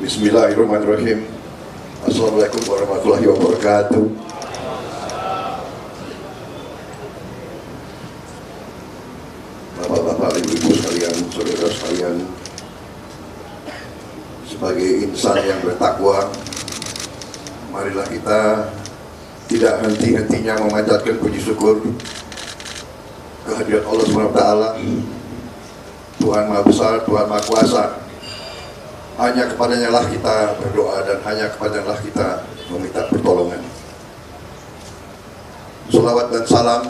Bismillahirrahmanirrahim. Assalamualaikum warahmatullahi wabarakatuh. Bapak-bapak, ibu-ibu sekalian, saudara sekalian, sebagai insan yang bertakwa, marilah kita tidak henti-hentinya memanjatkan puji syukur kehadirat Allah SWT, Tuhan Maha Besar, Tuhan Maha Kuasa. Hanya kepadanya lah kita berdoa dan hanya kepadanya lah kita meminta pertolongan. Salawat dan salam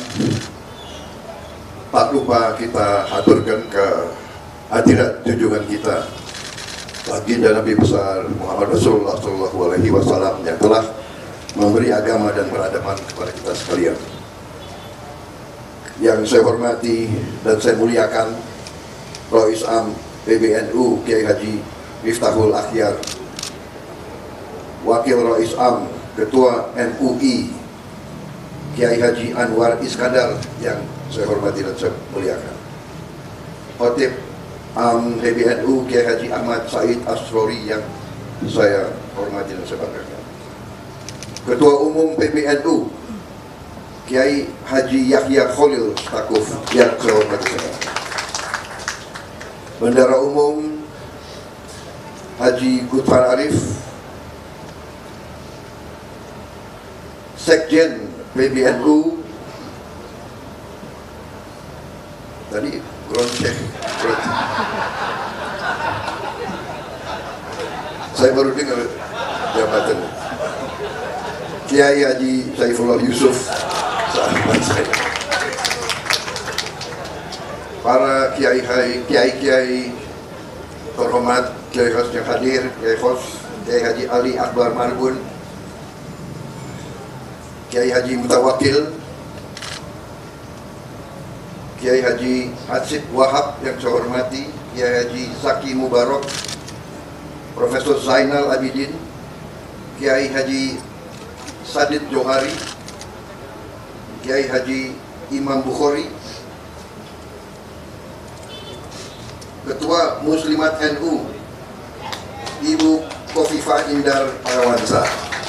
tak lupa kita haturkan ke hadirat junjungan kita, baginda Nabi besar Muhammad Rasulullah SAW yang telah memberi agama dan peradaban kepada kita sekalian. Yang saya hormati dan saya muliakan Rois Am PBNU Kiai Haji Miftahul Akhyar, Wakil Rois Am Ketua MUI Kiai Haji Anwar Iskandar yang saya hormati dan saya muliakan, Khotib Am PBNU Kiai Haji Ahmad Said Asrori yang saya hormati dan saya banggakan, Ketua Umum PBNU Kiai Haji Yahya Khalil Stakuf yang saya hormati saya, Bendara Umum Haji Gutfar Arif, Sekjen PBNU tadi Groncek, saya baru dengar jabatan Kiai Haji Saifullah Yusuf, sahabat saya, para kiai terhormat, Kiai Khos yang hadir, Kiai Haji Ali Akbar Marbun, Kiai Haji Mutawakil, Kiai Haji Hatsib Wahab yang saya hormati, Kiai Haji Zaki Mubarak, Profesor Zainal Abidin, Kiai Haji Sadid Johari, Kiai Haji Imam Bukhari, Ketua Muslimat NU Ibu Khofifah Indar Parawansa,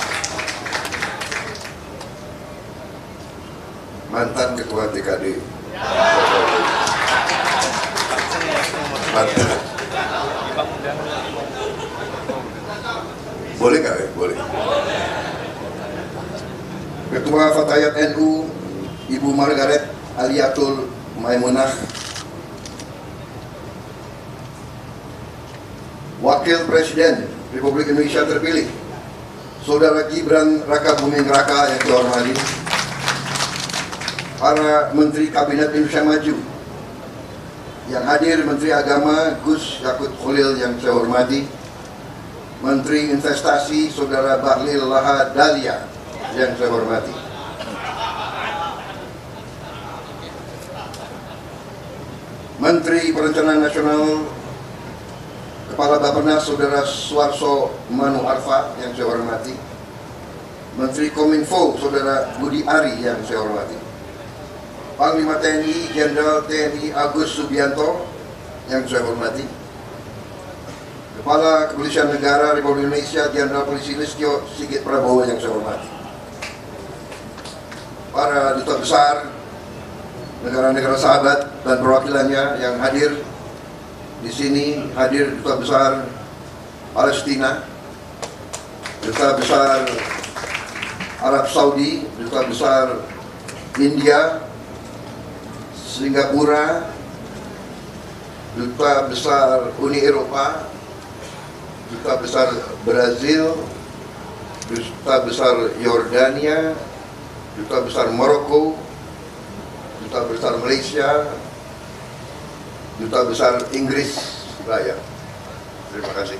mantan Ketua TKD, mantan. Boleh nggak ya? Boleh. Ketua Fatayat NU Ibu Margaret Aliatul Maimunah, Wakil Presiden Republik Indonesia terpilih Saudara Gibran Raka Buming Raka yang saya hormati, para Menteri Kabinet Indonesia Maju yang hadir, Menteri Agama Gus Yakut Khalil yang saya hormati, Menteri Investasi Saudara Bahlil Laha Dalia yang saya hormati, Menteri Perencanaan Nasional Kepala Bappenas Saudara Suarso Manu Arfa yang saya hormati, Menteri Kominfo Saudara Budi Ari yang saya hormati, Panglima TNI Jenderal TNI Agus Subianto yang saya hormati, Kepala Kepolisian Negara Republik Indonesia Jenderal Polisi Listio Sigit Prabowo yang saya hormati, para duta besar negara-negara sahabat dan perwakilannya yang hadir di sini, hadir Duta Besar Palestina, Duta Besar Arab Saudi, Duta Besar India, Singapura, Duta Besar Uni Eropa, Duta Besar Brazil, Duta Besar Yordania, Duta Besar Maroko, Duta Besar Malaysia, Duta Besar Inggris Raya. Terima kasih.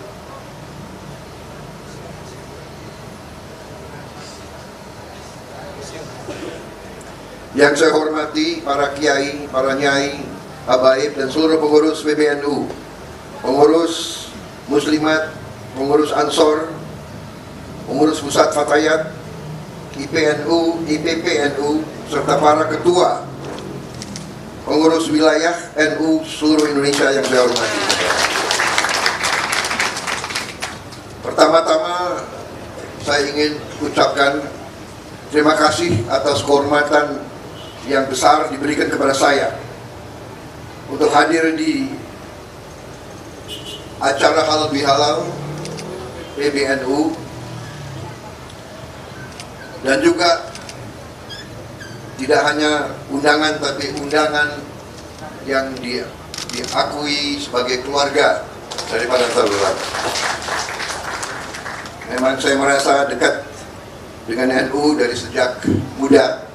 Yang saya hormati para kiai, para nyai, habaib dan seluruh pengurus PBNU, pengurus Muslimat, pengurus Ansor, pengurus Pusat Fatayat, IPNU, IPPNU, serta para ketua pengurus wilayah NU seluruh Indonesia yang saya hormati. saya ingin ucapkan terima kasih atas kehormatan yang besar diberikan kepada saya untuk hadir di acara Halal Bihalal PBNU, dan juga tidak hanya undangan tapi undangan yang diakui sebagai keluarga daripada saudara. Memang saya merasa dekat dengan NU dari sejak muda,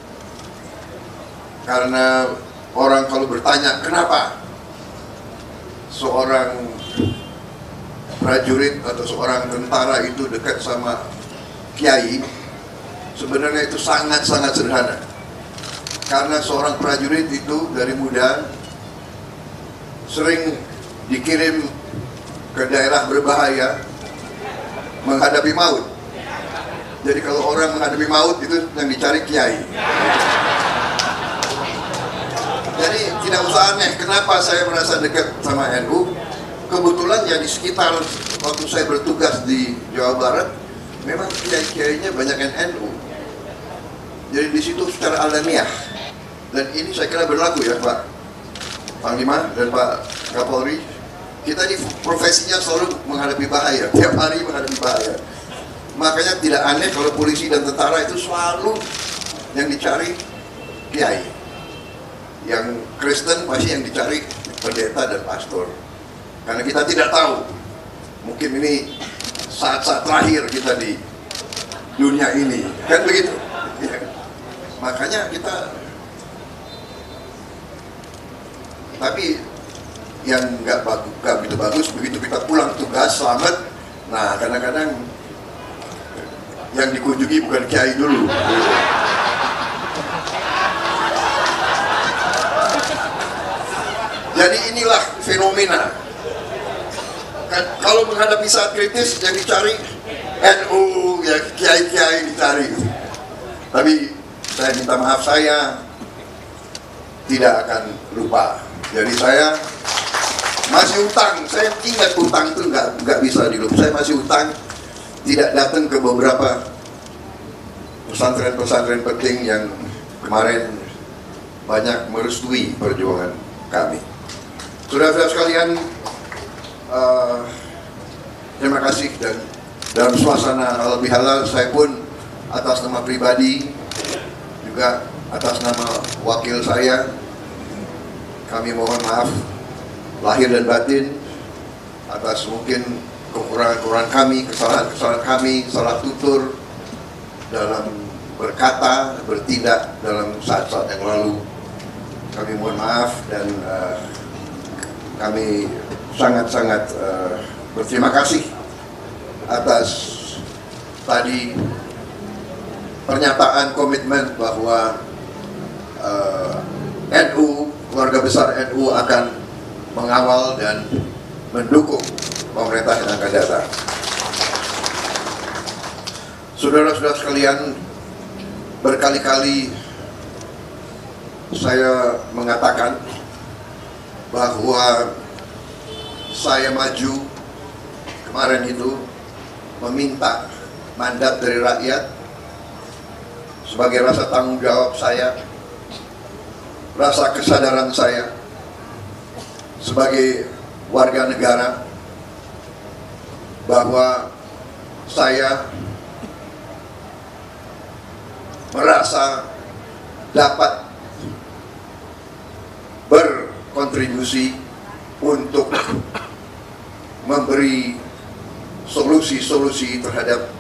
karena orang kalau bertanya kenapa seorang prajurit atau seorang tentara itu dekat sama kiai, sebenarnya itu sangat-sangat sederhana. Karena seorang prajurit itu dari muda sering dikirim ke daerah berbahaya menghadapi maut. Jadi kalau orang menghadapi maut itu yang dicari kiai. Jadi tidak usah aneh kenapa saya merasa dekat sama NU. Kebetulan ya di sekitar waktu saya bertugas di Jawa Barat, memang kiai-kiainya banyak yang NU. Jadi di situ secara alamiah, dan ini saya kira berlaku ya Pak Panglima dan Pak Kapolri, kita ini profesinya selalu menghadapi bahaya, tiap hari menghadapi bahaya. Makanya tidak aneh kalau polisi dan tentara itu selalu yang dicari kiai. Yang Kristen pasti yang dicari pendeta dan pastor. Karena kita tidak tahu, mungkin ini saat-saat terakhir kita di dunia ini, kan begitu. Ya. Makanya kita, tapi yang nggak begitu bagus, begitu kita pulang tugas selamat, nah kadang-kadang yang dikunjungi bukan kiai dulu. Jadi inilah fenomena. Kan, kalau menghadapi saat kritis yang dicari NU, ya kiai-kiai dicari. Tapi saya minta maaf, saya tidak akan lupa. Jadi saya masih utang, saya ingat utang itu nggak bisa dilupa. Saya masih utang, tidak datang ke beberapa pesantren-pesantren penting yang kemarin banyak merestui perjuangan kami. Saudara-saudara sekalian, terima kasih, dan dalam suasana halal bihalal saya pun atas nama pribadi juga atas nama wakil saya, kami mohon maaf lahir dan batin atas mungkin kekurangan-kekurangan kami, kesalahan-kesalahan kami, salah tutur dalam berkata, bertindak dalam saat-saat yang lalu. Kami mohon maaf, dan kami sangat-sangat berterima kasih atas tadi pernyataan komitmen bahwa NU, keluarga besar NU akan mengawal dan mendukung pemerintah yang akan datang. Saudara-saudara sekalian, berkali-kali saya mengatakan bahwa saya maju kemarin itu meminta mandat dari rakyat sebagai rasa tanggung jawab saya, rasa kesadaran saya sebagai warga negara bahwa saya merasa dapat berkontribusi untuk memberi solusi-solusi terhadap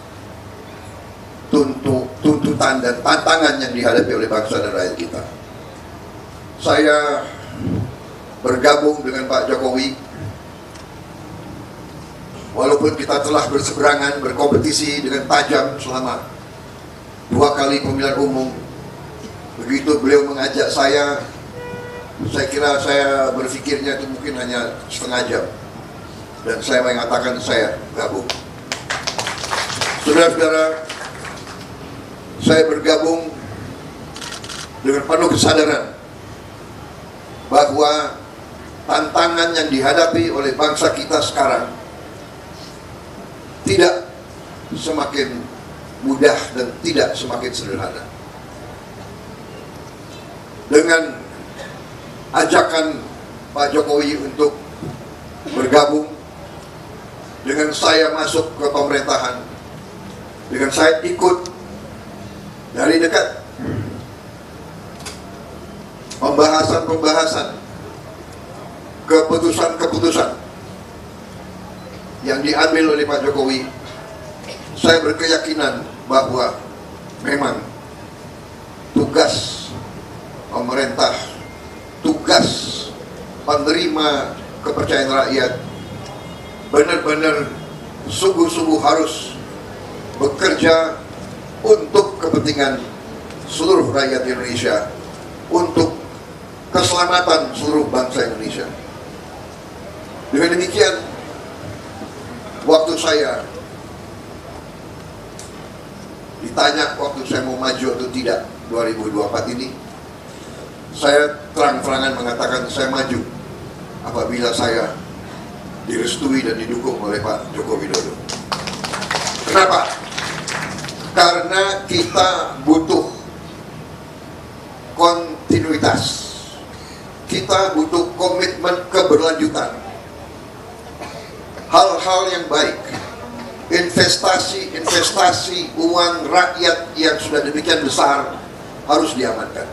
tuntutan dan tantangan yang dihadapi oleh bangsa dan rakyat kita. Saya bergabung dengan Pak Jokowi, walaupun kita telah berseberangan, berkompetisi dengan tajam selama 2 kali pemilihan umum. Begitu beliau mengajak saya kira saya berpikirnya itu mungkin hanya setengah jam, dan saya mengatakan saya gabung. Saudara-saudara, saya bergabung dengan penuh kesadaran bahwa tantangan yang dihadapi oleh bangsa kita sekarang tidak semakin mudah dan tidak semakin sederhana. Dengan ajakan Pak Jokowi untuk bergabung, dengan saya masuk ke pemerintahan, dengan saya ikut dari dekat pembahasan-pembahasan, keputusan-keputusan yang diambil oleh Pak Jokowi, saya berkeyakinan bahwa memang tugas pemerintah, tugas penerima kepercayaan rakyat benar-benar sungguh-sungguh harus bekerja untuk kepentingan seluruh rakyat Indonesia, untuk keselamatan seluruh bangsa Indonesia. Dengan demikian, waktu saya ditanya waktu saya mau maju atau tidak 2024 ini, saya terang-terangan mengatakan saya maju apabila saya direstui dan didukung oleh Pak Joko Widodo. Kenapa? Karena kita butuh kontinuitas, kita butuh komitmen keberlanjutan, hal-hal yang baik, investasi uang rakyat yang sudah demikian besar harus diamankan.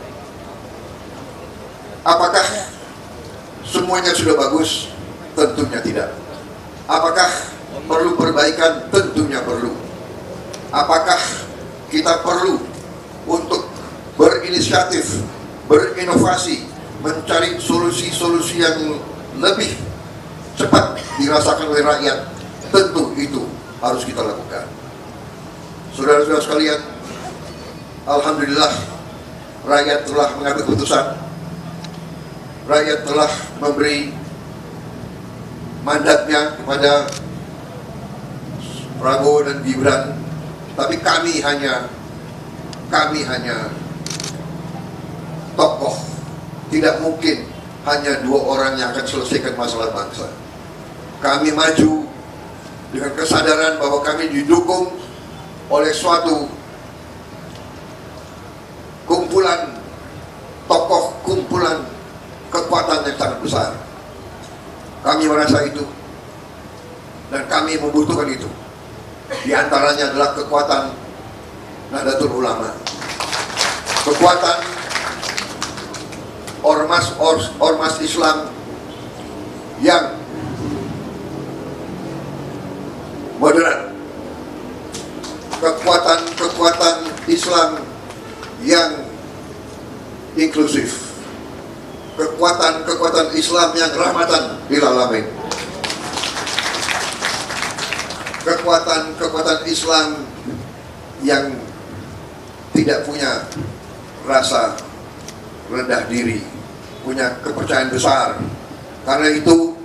Apakah semuanya sudah bagus? Tentunya tidak. Apakah perlu perbaikan? Tentunya perlu. Apakah kita perlu untuk berinisiatif, berinovasi, mencari solusi-solusi yang lebih cepat dirasakan oleh rakyat? Tentu itu harus kita lakukan. Saudara-saudara sekalian, alhamdulillah rakyat telah mengambil keputusan. Rakyat telah memberi mandatnya kepada Prabowo dan Gibran, tapi kami hanya tokoh. Tidak mungkin hanya dua orang yang akan selesaikan masalah bangsa. Kami maju dengan kesadaran bahwa kami didukung oleh suatu kumpulan tokoh, kumpulan kekuatan yang sangat besar. Kami merasa itu dan kami membutuhkan itu. Di antaranya adalah kekuatan Nahdlatul Ulama, kekuatan ormas Islam yang moderat, kekuatan Islam yang inklusif, kekuatan Islam yang rahmatan lil alamin, kekuatan Islam yang tidak punya rasa rendah diri, punya kepercayaan besar. Karena itu,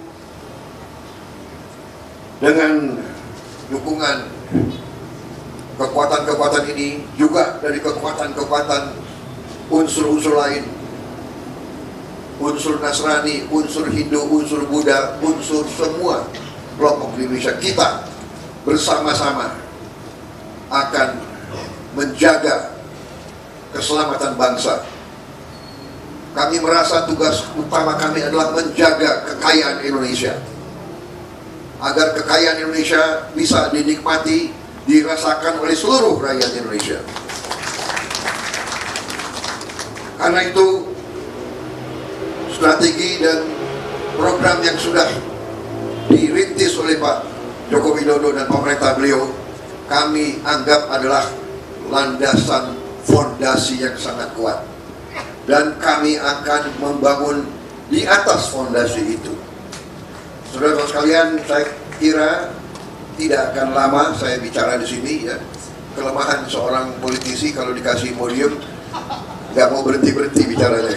dengan dukungan kekuatan-kekuatan ini, juga dari kekuatan-kekuatan unsur-unsur lain, unsur Nasrani, unsur Hindu, unsur Buddha, unsur semua kelompok di Indonesia, kita bersama-sama akan menjaga keselamatan bangsa. Kami merasa tugas utama kami adalah menjaga kekayaan Indonesia, agar kekayaan Indonesia bisa dinikmati, dirasakan oleh seluruh rakyat Indonesia. Karena itu, strategi dan program yang sudah dirintis oleh Pak Joko Widodo dan pemerintah beliau, kami anggap adalah landasan fondasi yang sangat kuat. Dan kami akan membangun di atas fondasi itu. Saudara-saudara sekalian, saya kira tidak akan lama saya bicara di sini, ya. Kelemahan seorang politisi kalau dikasih podium nggak mau berhenti bicaranya.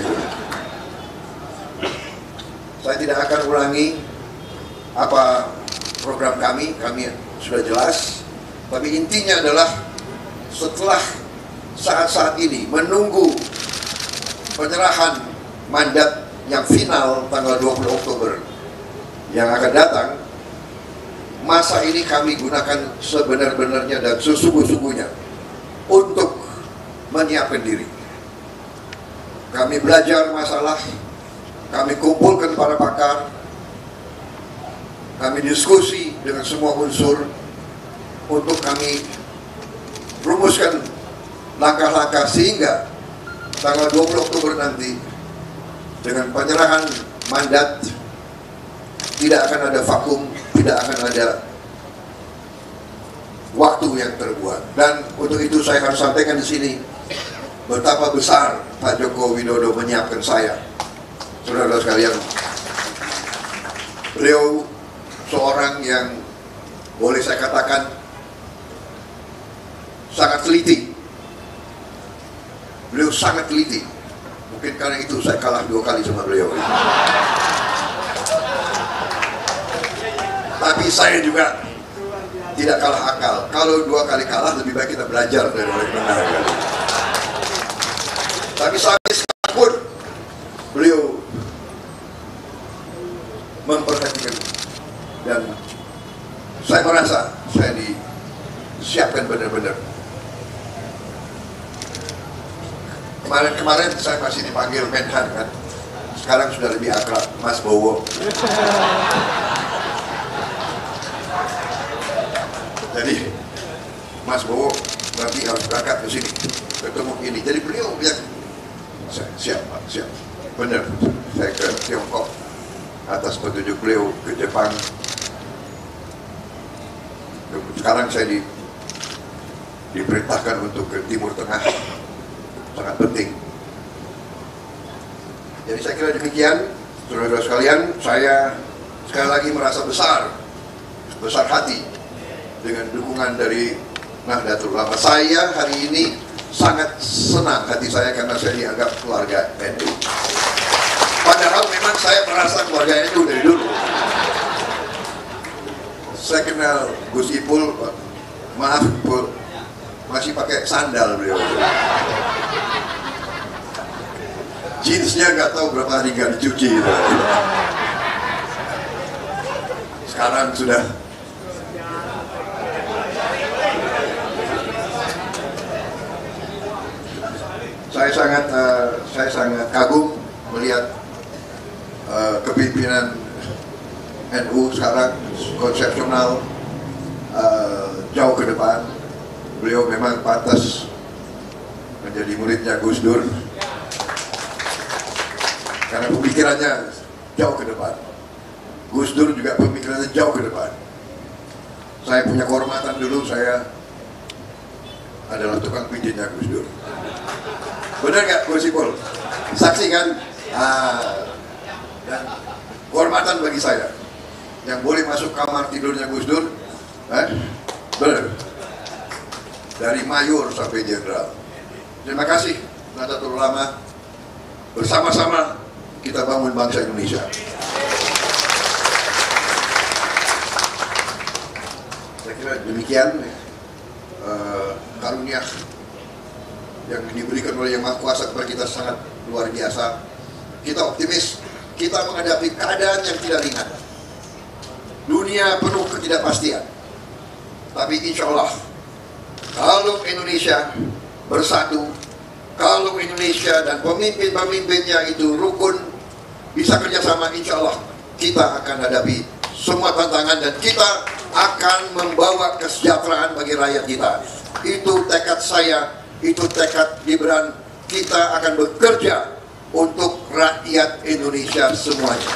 Saya tidak akan ulangi apa program kami sudah jelas. Tapi intinya adalah setelah saat-saat ini menunggu penyerahan mandat yang final tanggal 20 Oktober yang akan datang, masa ini kami gunakan sebenar-benarnya dan sesungguh-sungguhnya untuk menyiapkan diri. Kami belajar masalah, kami kumpulkan para pakar, kami diskusi dengan semua unsur untuk kami rumuskan langkah-langkah sehingga tanggal 20 Oktober nanti dengan penyerahan mandat tidak akan ada vakum, tidak akan ada waktu yang terbuat. Dan untuk itu saya harus sampaikan di sini betapa besar Pak Joko Widodo menyiapkan saya. Saudara-saudara sekalian, beliau seorang yang boleh saya katakan sangat teliti. Beliau sangat teliti. Mungkin karena itu saya kalah 2 kali sama beliau. Tapi saya juga tidak kalah akal. Kalau 2 kali kalah, lebih baik kita belajar dari orang benar. Tapi sampai sekarang pun beliau memperhatikan, dan saya merasa saya disiapkan benar-benar. Kemarin saya masih dipanggil Menhan kan, sekarang sudah lebih akrab, Mas Bowo. Jadi Mas Bowo nanti harus berangkat ke sini ketemu ini. Jadi beliau bilang, siap Pak, siap. Benar, saya ke Tiongkok atas petunjuk beliau, ke Jepang. Sekarang saya diperintahkan untuk ke Timur Tengah, sangat penting. Jadi saya kira demikian, saudara-saudara sekalian. Saya sekali lagi merasa besar hati dengan dukungan dari Nahdlatul Ulama. Saya hari ini sangat senang hati saya karena saya dianggap keluarga NU. Padahal memang saya merasa keluarga NU dari dulu. Saya kenal Gus Ipul, maaf Ipul, masih pakai sandal beliau. Jeansnya nggak tahu berapa hari nggak dicuci. Sekarang sudah saya sangat kagum melihat kepimpinan NU sekarang konsepsional, jauh ke depan. Beliau memang pantas menjadi muridnya Gus Dur karena pemikirannya jauh ke depan. Gus Dur juga pemikirannya jauh ke depan. Saya punya kehormatan, dulu saya adalah tukang pijitnya Gus Dur. Benar nggak Gus Ipul? Saksi kan? Dan kehormatan bagi saya yang boleh masuk kamar tidurnya Gus Dur, benar, dari mayor sampai jenderal. Terima kasih Nahdlatul Ulama, bersama-sama kita bangun bangsa Indonesia. Saya kira demikian karunia yang diberikan oleh Yang Maha Kuasa kepada kita sangat luar biasa. Kita optimis, kita menghadapi keadaan yang tidak ringan. Dunia penuh ketidakpastian. Tapi insya Allah, kalau Indonesia bersatu, kalau Indonesia dan pemimpin-pemimpinnya itu rukun, bisa kerjasama, insya Allah kita akan hadapi semua tantangan dan kita akan membawa kesejahteraan bagi rakyat kita. Itu tekad saya, itu tekad Gibran. Kita akan bekerja untuk rakyat Indonesia semuanya.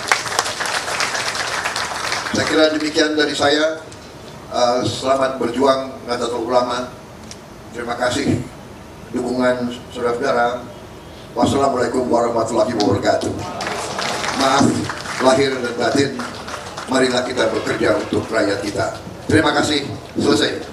Saya kira demikian dari saya. Selamat berjuang Nahdlatul Ulama. Terima kasih dukungan saudara-saudara. Wassalamualaikum warahmatullahi wabarakatuh. Maaf lahir dan batin. Marilah kita bekerja untuk rakyat kita. Terima kasih. Selesai.